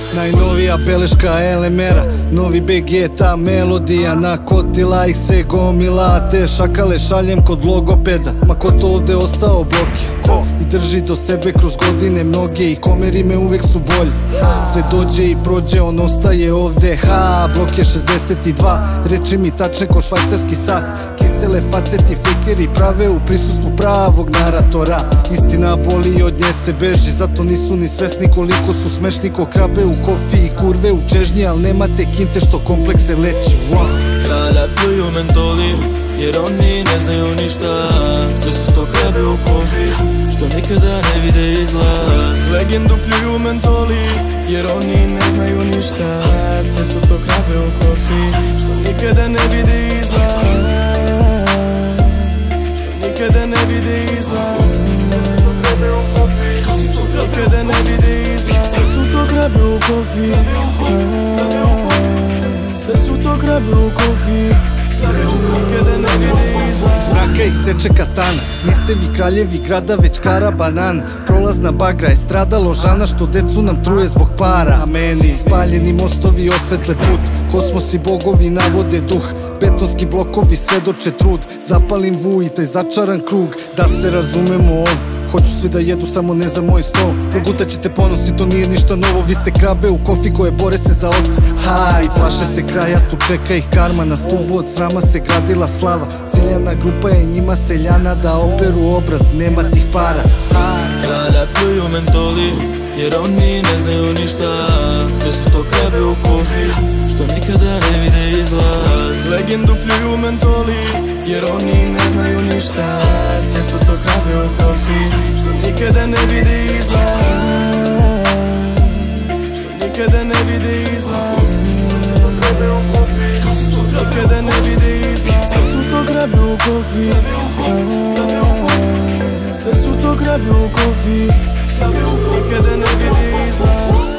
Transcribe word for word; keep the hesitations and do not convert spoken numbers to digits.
Najnovija beleška L M R-a, novi B G, ta melodija. Nakotila ih se gomila, te šakale šaljem kod logopeda. Ma ko to ovde ostao bloki i drži do sebe kroz godine mnoge, i komeri me uvek su bolji. Sve dođe i prođe, on ostaje ovde. Ha, blok je šezdeset dva, reči mi tačne ko švajcarski sat. Kisele faceti fejkeri prave u prisustvu pravog naratora. Istina boli i od nje se beži, zato nisu ni svesni koliko su smešni ko krabe u kofi i kurve u čežnji, al nemate kinte što komplekse leči. Kralja pljuju mentoli, jer oni ne znaju ništa. Sve su to krabe u kofi, što nikada ne vide izlaz. Legendu pljuju mentoli, jer oni ne znaju ništa. Sve su to krabe u kofi, što nikada ne vide izlaz. Što nikada ne vide izlaz. Što nikada ne vide izlaz. Sve su to krabe u kofi, sve su to krabe u kofi, što nikada ne vide izlaz. Iz mraka ih seče katana, niste vi kraljevi grada već kara banana. Prolazna bagra je stradalo žana što decu nam truje zbog para. A meni spaljeni mostovi osvetle put, kosmosi bogovi navode duh, betonski blokovi svedoče trud. Zapalim vuj i taj začaran krug, da se razumemo ovo. Hoću svi da jedu, samo ne za moj stol. Progutaćete ponos i to nije ništa novo. Vi ste krabe u kofi koje bore se za otac. Ha, i plaše se kraja, tu čeka ih karma. Na stubu od srama se gradila slava. Ciljana grupa je njima seljana, da operu obraz, nema tih para. Kralja pljuju mentoli, jer oni ne znaju ništa. Sve su to krabe u kofi, što nikada ne vide izlaz. Legendu pljuju mentoli, jer oni ne znaju ništa. Sve su to krabe u kofi, što nikada ne vide izlaz. Što nikada ne vide izlaz. Što nikada ne vide izlaz. Sve su to krabe u kofi, sve su to krabe u kofi, što nikada ne vide izlaz.